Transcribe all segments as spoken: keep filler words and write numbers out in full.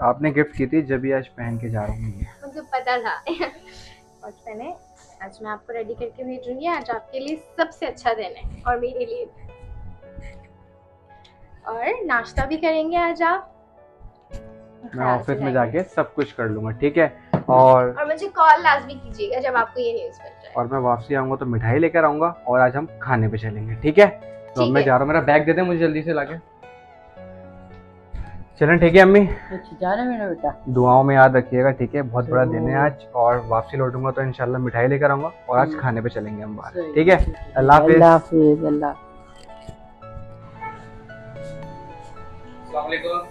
आपने गिफ्ट की थी जब भी आज पहन के जा रही हूँ। मुझे पता था। और पहने आज मैं आपको रेडी करके भेजूंगी। आज आपके लिए सबसे अच्छा दिन है और मेरे लिए। और नाश्ता भी करेंगे आज आप। मैं ऑफिस में जाके सब कुछ कर लूंगा, ठीक है। और और मुझे कॉल लाजमी कीजिएगा जब आपको ये न्यूज़ मिल जाए। और मैं वापसी आऊंगा तो मिठाई लेकर आऊंगा और आज हम खाने पे चलेंगे, ठीक है। तो मैं जा रहा हूँ, मेरा बैग दे दे मुझे जल्दी से लाके। चलें, ठीक है अम्मी। जाना मेरा बेटा, दुआओं में याद रखिएगा, ठीक है। बहुत बड़ा दिन है आज और वापसी लौटूंगा तो इंशाल्लाह मिठाई लेकर आऊंगा और आज खाने पे चलेंगे हम बाहर, ठीक है। अल्लाह हाफिज़। अल्लाह हाफिज़। अल्लाह। अस्सलाम वालेकुम।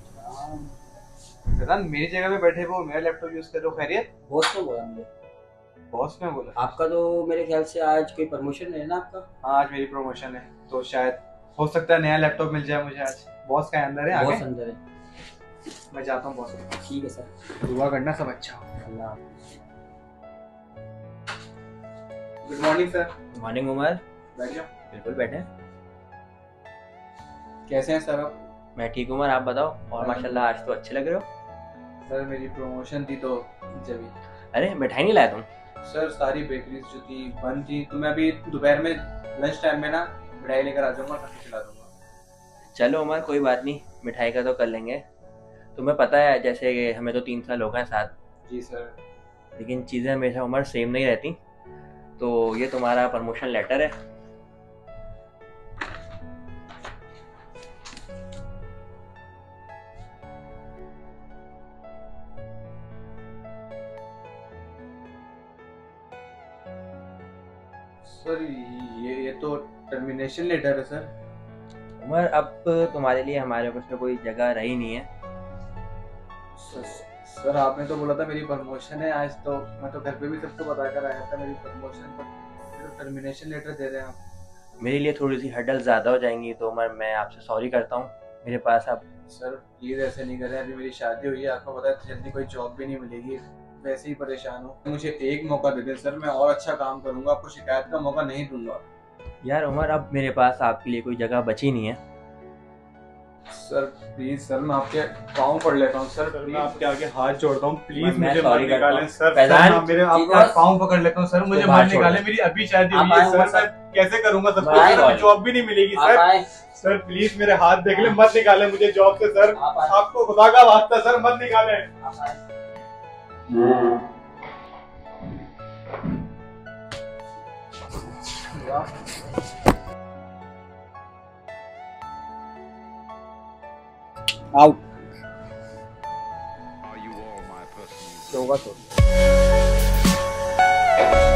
मेरी जगह पे बैठे वो मेरा लैपटॉप यूज कर रहे हो, खैरियत? बॉस ने बोला मुझे। बॉस ने बोला? आपका तो मेरे ख्याल से आज कोई प्रमोशन है ना आपका? हाँ, आज मेरी प्रमोशन है तो शायद हो सकता है नया लैपटॉप मिल जाए मुझे आज। बॉस का अंदर है आगे? बॉस अंदर है। मैं जाता हूँ बॉस। ठीक है सर, दुआ करना सब अच्छा हो। अल्लाह। Good morning sir. Good morning Umar. बैठिए। बिल्कुल बैठे। कैसे हैं सर आप? मैं ठीक उमर, आप बताओ। और माशाल्लाह आज तो अच्छे लग रहे हो। सर मेरी प्रमोशन थी तो जब। अरे मिठाई नहीं लाया तुम? सर सारी बेकरीज जो थी बंद थी तो मैं अभी दोपहर में लंच टाइम में ना मिठाई लेकर आ जाऊंगा, सबको खिला दूंगा। चलो उमर कोई बात नहीं, मिठाई का तो कर लेंगे। तुम्हें पता है जैसे हमें तो तीन साल हो गए साथ। जी सर। लेकिन चीज़ें हमेशा उमर सेम नहीं रहती। तो ये तुम्हारा प्रमोशन लेटर है। सर ये ये तो टर्मिनेशन लेटर है सर। उमर अब तुम्हारे लिए हमारे ऑफिस में कोई जगह रही नहीं है। सर, सर आपने तो बोला था मेरी प्रमोशन है आज, तो मैं तो घर पे भी सबको बता कर आया था मेरी प्रमोशन पर, तो टर्मिनेशन लेटर दे रहे हैं आप। मेरे लिए थोड़ी सी हर्डल ज़्यादा हो जाएंगी तो उमर मैं आपसे सॉरी करता हूँ। मेरे पास अब। सर प्लीज़ ऐसे नहीं करें, अभी मेरी शादी हुई है, आपको पता है जल्दी कोई जॉब भी नहीं मिलेगी, वैसे ही परेशान हूँ। मुझे एक मौका दे दें सर, मैं और अच्छा काम करूँगा, आपको शिकायत का मौका नहीं दूंगा। यार उमर अब मेरे पास आपके लिए कोई जगह बची नहीं है। सर प्लीज सर, मैं आपके पाँव पड़ लेता हूँ सर, मैं आपके आगे हाथ जोड़ता हूँ, प्लीज मैं मुझे मत निकालें सर। फैजान, सर मेरे आपके पाँव पकड़ लेता हूँ सर, मुझे मत निकालें, मेरी अभी शादी हुई है सर, मैं कैसे करूँगा सब कुछ, जॉब भी नहीं मिलेगी सर। सर प्लीज मेरे हाथ देख ले, मत निकालें मुझे जॉब से सर, आपको खुदा का वास्ता सर मत निकालें। Out. Are you all my personal? होगा तो